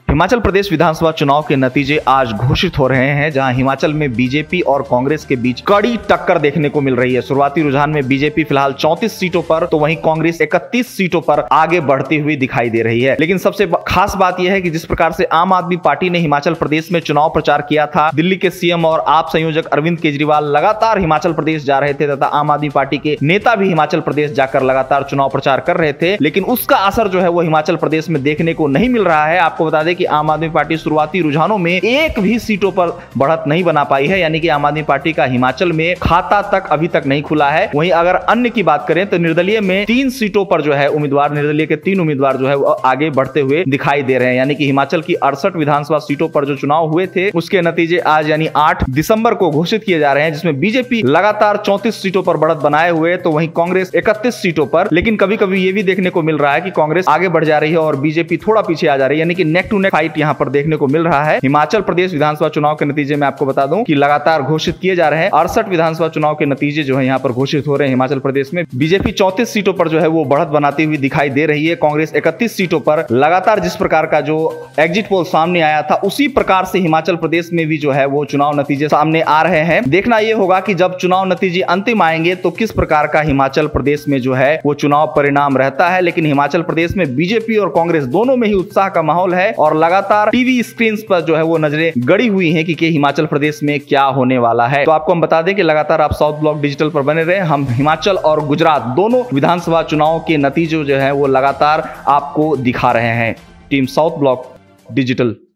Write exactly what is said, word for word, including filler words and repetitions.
हिमाचल प्रदेश विधानसभा चुनाव के नतीजे आज घोषित हो रहे हैं, जहां हिमाचल में बीजेपी और कांग्रेस के बीच कड़ी टक्कर देखने को मिल रही है। शुरुआती रुझान में बीजेपी फिलहाल चौंतीस सीटों पर तो वहीं कांग्रेस इकतीस सीटों पर आगे बढ़ती हुई दिखाई दे रही है। लेकिन सबसे खास बात यह है कि जिस प्रकार से आम आदमी पार्टी ने हिमाचल प्रदेश में चुनाव प्रचार किया था, दिल्ली के सीएम और आप संयोजक अरविंद केजरीवाल लगातार हिमाचल प्रदेश जा रहे थे तथा आम आदमी पार्टी के नेता भी हिमाचल प्रदेश जाकर लगातार चुनाव प्रचार कर रहे थे, लेकिन उसका असर जो है वो हिमाचल प्रदेश में देखने को नहीं मिल रहा है। आपको बता दें कि आम आदमी पार्टी शुरुआती रुझानों में एक भी सीटों पर बढ़त नहीं बना पाई है, यानी कि आम आदमी पार्टी का हिमाचल में खाता तक अभी तक नहीं खुला है। वहीं अगर अन्य की बात करें तो निर्दलीय में तीन सीटों पर जो है उम्मीदवार निर्दलीय के तीन उम्मीदवार जो है वो आगे बढ़ते हुए दिखाई दे रहे हैं, यानी कि हिमाचल की अड़सठ विधानसभा सीटों पर जो चुनाव हुए थे उसके नतीजे आज यानी आठ दिसंबर को घोषित किए जा रहे हैं, जिसमें बीजेपी लगातार चौंतीस सीटों पर बढ़त बनाए हुए तो वहीं कांग्रेस इकतीस सीटों पर। लेकिन कभी कभी यह भी देखने को मिल रहा है कि कांग्रेस आगे बढ़ जा रही है और बीजेपी थोड़ा पीछे आ जा रही है, यानी कि नेक टू नेक फाइट यहां पर देखने को मिल रहा है। हिमाचल प्रदेश विधानसभा चुनाव के नतीजे में आपको बता दूं कि लगातार घोषित किए जा रहे हैं। अड़सठ विधानसभा चुनाव के नतीजे जो है यहां पर घोषित हो रहे हैं। हिमाचल प्रदेश में बीजेपी चौंतीस सीटों पर जो है वो बढ़त बनाती हुई दिखाई दे रही है, कांग्रेस इकतीस सीटों पर। लगातार जिस प्रकार का जो एग्जिट पोल सामने आया था उसी प्रकार से हिमाचल प्रदेश में भी जो है वो चुनाव नतीजे सामने आ रहे हैं। देखना यह होगा कि जब चुनाव नतीजे अंतिम आएंगे तो किस प्रकार का हिमाचल प्रदेश में जो है वो चुनाव परिणाम रहता है। लेकिन हिमाचल प्रदेश में बीजेपी और कांग्रेस दोनों में ही उत्साह का माहौल है और लगातार टीवी स्क्रीन पर जो है वो नजरें गड़ी हुई हैं कि, कि हिमाचल प्रदेश में क्या होने वाला है। तो आपको हम बता दें कि लगातार आप साउथ ब्लॉक डिजिटल पर बने रहे। हम हिमाचल और गुजरात दोनों विधानसभा चुनाव के नतीजे जो है वो लगातार आपको दिखा रहे हैं। Team South Block digital.